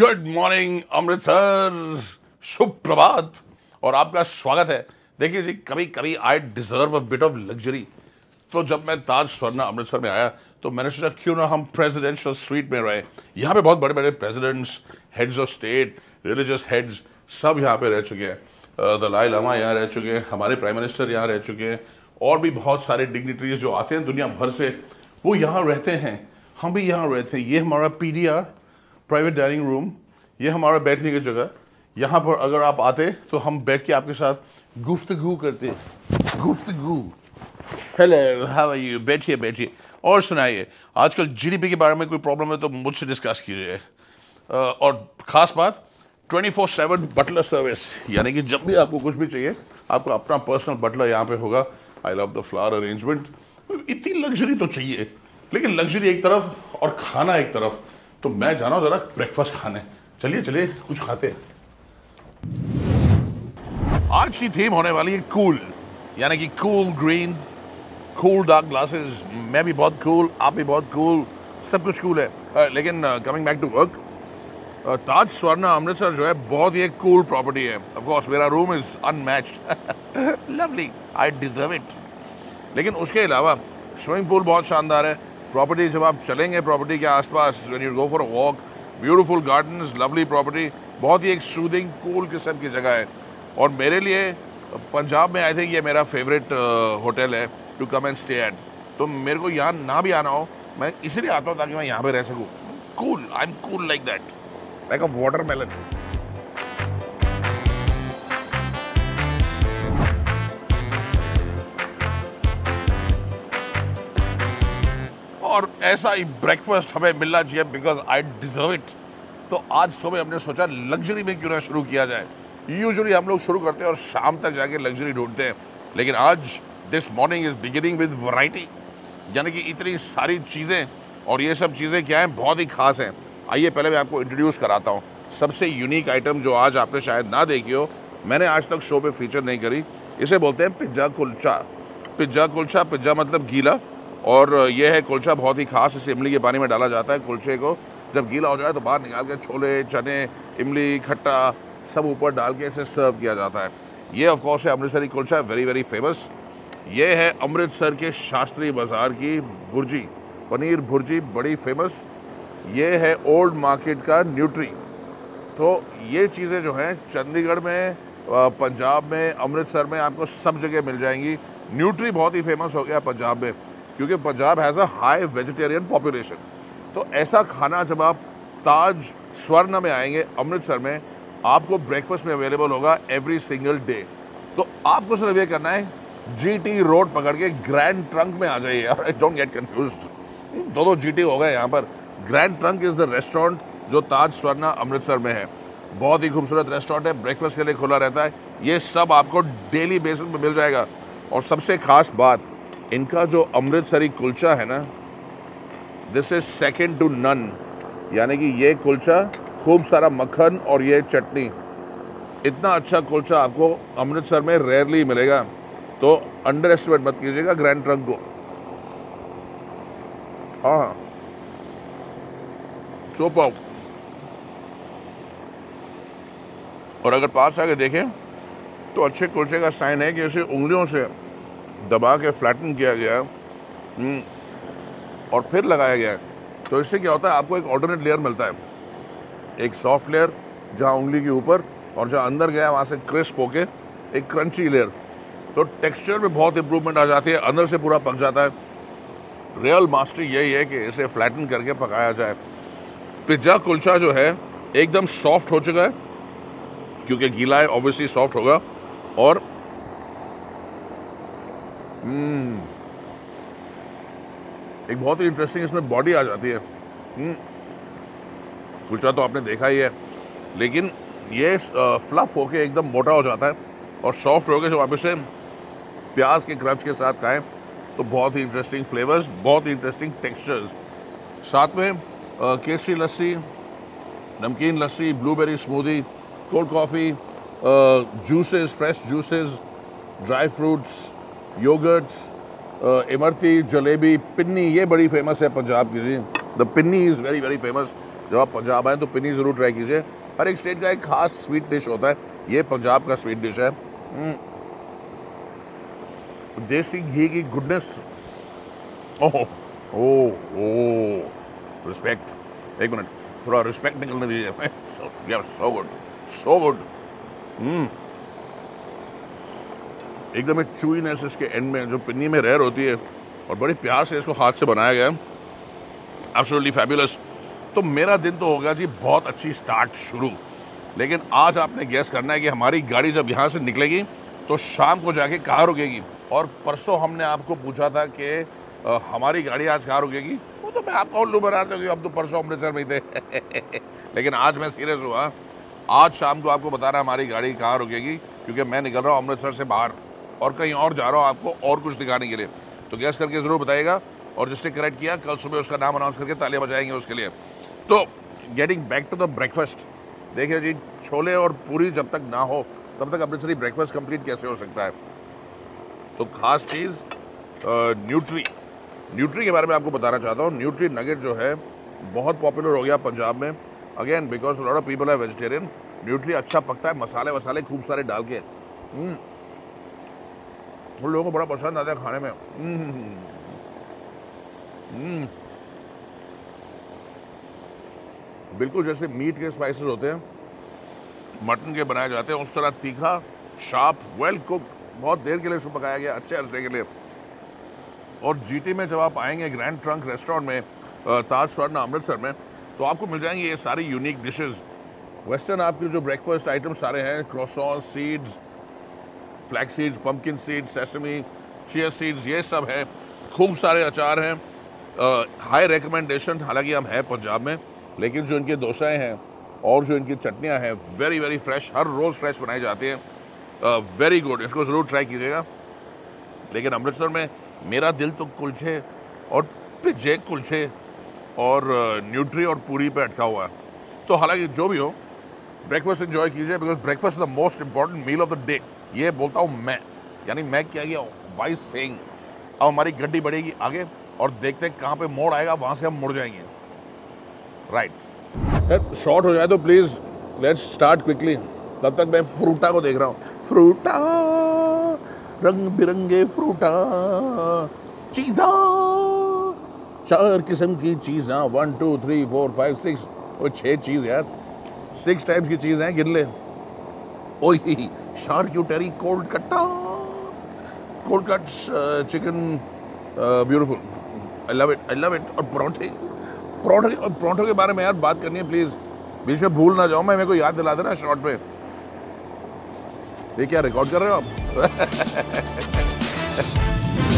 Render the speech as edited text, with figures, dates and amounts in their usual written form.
Good morning Amritsar, शुभ प्रभात और आपका स्वागत है। देखिए जी, कभी कभी I deserve a bit of luxury. तो जब मैं ताज स्वर्णा अमृतसर में आया तो मैंने सोचा क्यों ना हम प्रेसिडेंशियल स्वीट में रहे। यहाँ पे बहुत बड़े बड़े presidents, heads of state, religious heads सब यहाँ पे रह चुके हैं। दलाई लामा यहाँ रह चुके हैं, हमारे प्राइम मिनिस्टर यहाँ रह चुके हैं और भी बहुत सारे डिग्निटरीज जो आते हैं दुनिया भर से, वो यहाँ रहते हैं। हम भी यहाँ रहते हैं। ये हमारा PDR, प्राइवेट डाइनिंग रूम, ये हमारा बैठने की जगह। यहाँ पर अगर आप आते तो हम बैठ के आपके साथ गुफ्तगू करते। गुफ्तगू, हेलो हाउ आर यू, बैठिए बैठिए और सुनाइए। आजकल GDP के बारे में कोई प्रॉब्लम है तो मुझसे डिस्कस कीजिए। और ख़ास बात 24/7 बटलर सर्विस, यानी कि जब भी आपको कुछ भी चाहिए आपको अपना पर्सनल बटलर यहाँ पे होगा। I love the flower arrangement. इतनी लग्जरी तो चाहिए, लेकिन लग्जरी एक तरफ और खाना एक तरफ। तो मैं जाना हूं जरा ब्रेकफास्ट खाने। चलिए चलिए कुछ खाते हैं। आज की थीम होने वाली है कूल, यानी कि cool green, cool dark glasses. मैं भी बहुत कूल, आप भी बहुत कूल, सब कुछ कूल है। लेकिन coming back to work, Taj Swarna Amritsar जो है बहुत ही एक कूल प्रॉपर्टी है। ऑफ कोर्स मेरा room is unmatched, lovely, I deserve it. लेकिन उसके अलावा स्विमिंग पूल बहुत शानदार है। प्रॉपर्टी जब आप चलेंगे प्रॉपर्टी के आसपास, when you go for a walk, beautiful gardens, lovely property, बहुत ही एक सूदिंग कूल किस्म की जगह है। और मेरे लिए पंजाब में आई थिंक ये मेरा फेवरेट होटल है to come and stay at. तो मेरे को यहाँ ना भी आना हो, मैं इसीलिए आता हूँ ताकि मैं यहाँ पे रह सकूँ। Cool, I am cool like that, like a watermelon. और ऐसा ही ब्रेकफास्ट हमें मिलना चाहिए बिकॉज आई डिजर्व इट। तो आज सुबह हमने सोचा लग्जरी में क्यों ना शुरू किया जाए। यूजुअली हम लोग शुरू करते हैं और शाम तक जाके लग्जरी ढूंढते हैं, लेकिन आज this morning is beginning with variety, यानी कि इतनी सारी चीज़ें। और ये सब चीज़ें क्या हैं, बहुत ही खास हैं। आइए पहले मैं आपको इंट्रोड्यूस कराता हूँ। सबसे यूनिक आइटम जो आज आपने शायद ना देखी हो, मैंने आज तक शो पे फीचर नहीं करी, इसे बोलते हैं pizza kulcha. Pizza kulcha, pizza मतलब गीला, और यह है कुलचा बहुत ही खास। इसे इमली के पानी में डाला जाता है। कुलचे को जब गीला हो जाए तो बाहर निकाल के छोले, चने, इमली, खट्टा सब ऊपर डाल के इसे सर्व किया जाता है। ये ऑफ कोर्स है Amritsari kulcha, very very famous. ये है अमृतसर के शास्त्री बाज़ार की भुर्जी, पनीर भुर्जी, बड़ी फेमस। ये है ओल्ड मार्केट का न्यूट्री। तो ये चीज़ें जो हैं चंडीगढ़ में, पंजाब में, अमृतसर में आपको सब जगह मिल जाएंगी। न्यूट्री बहुत ही फेमस हो गया पंजाब में, क्योंकि Punjab has a high vegetarian population. तो ऐसा खाना जब आप ताज स्वर्ण में आएंगे अमृतसर में, आपको ब्रेकफास्ट में अवेलेबल होगा एवरी सिंगल डे। तो आपको सिर्फ ये करना है, GT रोड पकड़ के ग्रैंड ट्रंक में आ जाइए। डोंट गेट कंफ्यूज्ड, दो GT हो गए यहाँ पर। Grand trunk is the restaurant जो ताज स्वर्णा अमृतसर में है। बहुत ही खूबसूरत रेस्टोरेंट है, ब्रेकफास्ट के लिए खुला रहता है। ये सब आपको डेली बेसिस पे मिल जाएगा। और सबसे खास बात, इनका जो अमृतसरी कुलचा है ना, this is second to none. यानी कि ये कुलचा, खूब सारा मक्खन और ये चटनी, इतना अच्छा कुलचा आपको अमृतसर में रेयरली मिलेगा। तो अंडर एस्टिमेट मत कीजिएगा ग्रैंड ट्रंक को। हाँ, सुपर। और अगर पास आके देखें तो अच्छे कुलचे का साइन है कि इसे उंगलियों से दबा के फ्लैटन किया गया और फिर लगाया गया है। तो इससे क्या होता है, आपको एक ऑल्टरनेट लेयर मिलता है, एक सॉफ्ट लेयर जहाँ उंगली के ऊपर, और जहाँ अंदर गया वहाँ से क्रिस्प होके एक क्रंची लेयर। तो टेक्सचर में बहुत इंप्रूवमेंट आ जाती है, अंदर से पूरा पक जाता है। रियल मास्टरी यही है कि इसे फ्लैटन करके पकाया जाए। पिज्ज़ा कुलचा जो है एकदम सॉफ्ट हो चुका है, क्योंकि गीला है, ऑब्वियसली सॉफ्ट होगा। और एक बहुत ही इंटरेस्टिंग इसमें बॉडी आ जाती है। कुलचा तो आपने देखा ही है, लेकिन ये फ्लफ होके एकदम मोटा हो जाता है और सॉफ्ट होके जब आप इसे प्याज के क्रंच के साथ खाएं तो बहुत ही इंटरेस्टिंग फ्लेवर्स, बहुत ही इंटरेस्टिंग टेक्सचर्स। साथ में केसरी लस्सी, नमकीन lassi, blueberry smoothie, cold coffee, juices, fresh juices, dry fruits, yoghurts, imarti, jalebi, pinni, ये बड़ी फेमस है पंजाब की जी। The pinni is very very famous. जब आप पंजाब आए तो पिन्नी ज़रूर ट्राई कीजिए। हर एक स्टेट का एक खास स्वीट डिश होता है, ये पंजाब का स्वीट डिश है। देसी घी की goodness, oh oh oh, respect. एक मिनट, थोड़ा रिस्पेक्ट निकलने दीजिए। So good, so good. एकदम एक चूईनेस इसके एंड में जो पिन्नी में रेयर होती है और बड़ी प्यार से इसको हाथ से बनाया गया है। Absolutely fabulous. तो मेरा दिन तो होगा जी बहुत अच्छी स्टार्ट शुरू, लेकिन आज आपने गैस करना है कि हमारी गाड़ी जब यहाँ से निकलेगी तो शाम को जाके कहाँ रुकेगी। और परसों हमने आपको पूछा था कि हमारी गाड़ी आज कहाँ रुकेगी, वो तो मैं आपका उल्लू बना रहा हूँ, अब तो परसों अमृतसर में थे। लेकिन आज मैं सीरियस हुआ, आज शाम को आपको बता रहा हमारी गाड़ी कहाँ रुकेगी, क्योंकि मैं निकल रहा हूँ अमृतसर से बाहर और कहीं और जा रहा हूँ आपको और कुछ दिखाने के लिए। तो गैस करके ज़रूर बताइएगा, और जिसने करेक्ट किया कल सुबह उसका नाम अनाउंस करके तालियां बजाएंगे उसके लिए। तो getting back to the breakfast, देखिए जी, छोले और पूरी जब तक ना हो तब तक अमृतसरी ब्रेकफास्ट कंप्लीट कैसे हो सकता है। तो खास चीज़ न्यूट्री के बारे में आपको बताना चाहता हूँ। न्यूट्री नगेट जो है बहुत पॉपुलर हो गया पंजाब में, again because lot of people are vegetarian. न्यूट्री अच्छा पकता है, मसाले वसाले खूब सारे डाल के, उन लोगों को बड़ा पसंद आता है खाने में। बिल्कुल जैसे मीट के स्पाइसेस होते हैं, मटन के बनाए जाते हैं, उस तरह तीखा, शार्प, वेल कुक, बहुत देर के लिए इसको पकाया गया, अच्छे अरसे के लिए। और जीटी में जब आप आएंगे ग्रैंड ट्रंक रेस्टोरेंट में, ताज स्वर्ण अमृतसर में, तो आपको मिल जाएंगे ये सारी यूनिक डिशेस। वेस्टर्न आपके जो ब्रेकफास्ट आइटम सारे हैं, croissant, seeds, flax seeds, pumpkin seeds, sesame, chia seeds, ये सब है। खूब सारे अचार हैं, हाई रिकमेंडेशन। हालांकि हम हैं पंजाब में, लेकिन जो इनके डोसाएं हैं और जो इनकी चटनियां हैं वेरी वेरी फ्रेश, हर रोज़ फ्रेश बनाई जाती हैं, वेरी गुड। इसको ज़रूर ट्राई कीजिएगा। लेकिन अमृतसर में मेरा दिल तो कुलचे और पिज्जे कुलचे और न्यूट्री और पूरी पे अटका हुआ है। तो हालांकि जो भी हो, ब्रेकफास्ट एंजॉय कीजिए, because breakfast is the most important meal of the day. ये बोलता हूँ मैं, यानी मैं क्या गया वाइस सेइंग। अब हमारी गड्डी बढ़ेगी आगे और देखते हैं कहाँ पे मोड़ आएगा, वहाँ से हम मुड़ जाएंगे। राइट, शॉर्ट हो जाए तो प्लीज़ लेट्स स्टार्ट क्विकली। तब तक मैं फ्रूटा को देख रहा हूँ। फ्रूटा, रंग बिरंगे फ्रूटा, चीज़ा, 4 किस्म की चीज़ा, 1 2 3 4 5 6, वो 6 चीज़ यार, 6 टाइप्स की चीज़ हैं, गिन ले। ओही शार्क्यूटरी कोल्ड कट्टा, cold cut chicken, beautiful, I love it. और परोठे के बारे में यार बात करनी है प्लीज़, बीच में भूल ना जाऊँ मैं, मेरे को याद दिला देना शॉर्ट पे। ये क्या रिकॉर्ड कर रहे हो आप?